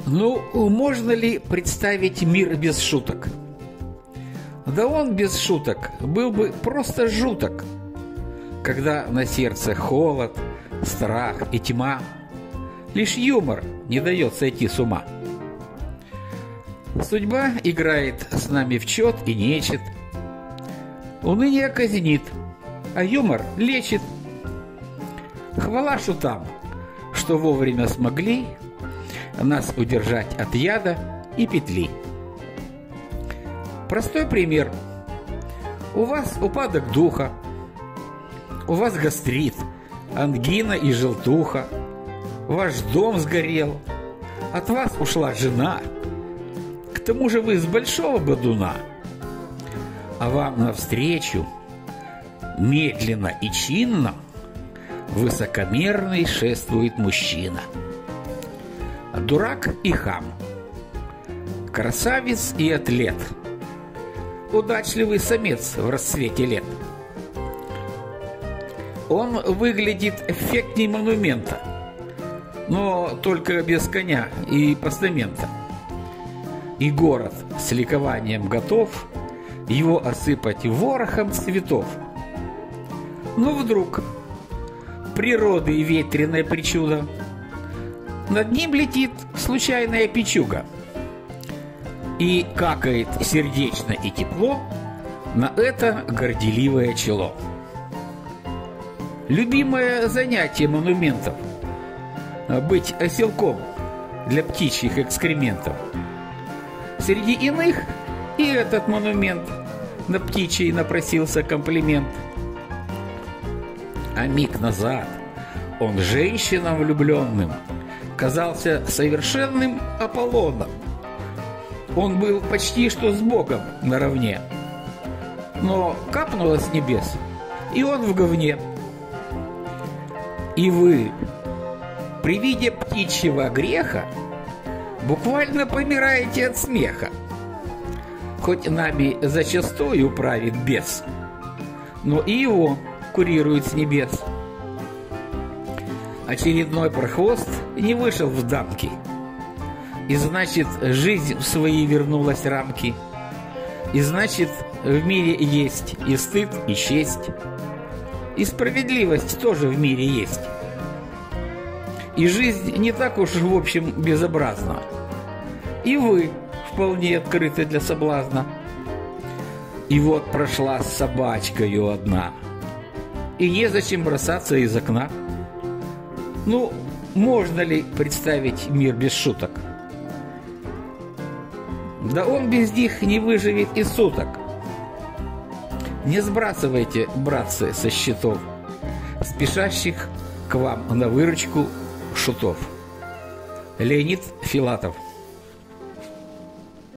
Ну, можно ли представить мир без шуток? Да он без шуток был бы просто жуток, когда на сердце холод, страх и тьма. Лишь юмор не дает сойти с ума. Судьба играет с нами в чёт и нечет. Уныние казнит, а юмор лечит. Хвала шутам, что вовремя смогли нас удержать от яда и петли. Простой пример. У вас упадок духа, у вас гастрит, ангина и желтуха, ваш дом сгорел, от вас ушла жена, к тому же вы с большого бодуна, а вам навстречу медленно и чинно высокомерный шествует мужчина. Дурак и хам, красавец и атлет, удачливый самец в расцвете лет. Он выглядит эффектней монумента, но только без коня и постамента. И город с ликованием готов его осыпать ворохом цветов. Но вдруг природы и ветреная причуда, над ним летит случайная печуга и какает сердечно и тепло на это горделивое чело. Любимое занятие монументов — быть оселком для птичьих экскрементов. Среди иных и этот монумент на птичий напросился комплимент. А миг назад он женщинам влюбленным казался совершенным Аполлоном. Он был почти что с Богом наравне, но капнуло с небес, и он в говне. И вы при виде птичьего греха буквально помираете от смеха. Хоть нами зачастую правит бес, но и его курирует с небес. Очередной прохвост не вышел в дамки, и значит, жизнь в свои вернулась рамки. И значит, в мире есть и стыд, и честь, и справедливость тоже в мире есть. И жизнь не так уж в общем безобразна, и вы вполне открыты для соблазна. И вот прошла с собачкою одна, и незачем бросаться из окна. Ну, можно ли представить мир без шуток? Да он без них не выживет и суток. Не сбрасывайте, братцы, со счетов спешащих к вам на выручку шутов. Леонид Филатов.